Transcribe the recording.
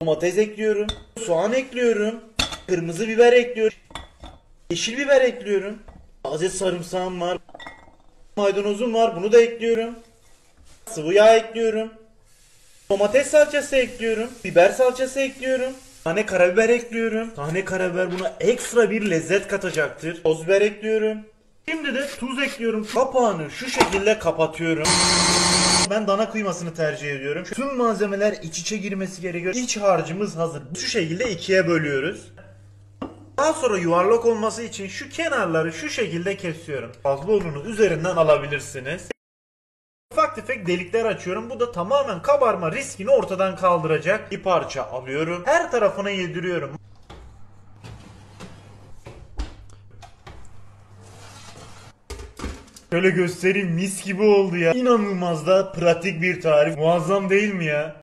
Domates ekliyorum. Soğan ekliyorum. Kırmızı biber ekliyorum. Yeşil biber ekliyorum. Taze sarımsağım var. Maydanozum var. Bunu da ekliyorum. Sıvı yağ ekliyorum. Domates salçası ekliyorum. Biber salçası ekliyorum. Tane karabiber ekliyorum. Tane karabiber buna ekstra bir lezzet katacaktır. Toz biber ekliyorum. Şimdi de tuz ekliyorum. Kapağını şu şekilde kapatıyorum. Ben dana kıymasını tercih ediyorum. Tüm malzemeler iç içe girmesi gerekiyor. İç harcımız hazır. Şu şekilde ikiye bölüyoruz. Daha sonra yuvarlak olması için şu kenarları şu şekilde kesiyorum. Fazla olanı üzerinden alabilirsiniz. Ufak tefek delikler açıyorum. Bu da tamamen kabarma riskini ortadan kaldıracak. Bir parça alıyorum. Her tarafına yediriyorum. Şöyle göstereyim, mis gibi oldu ya. İnanılmaz da pratik bir tarif. Muazzam değil mi ya?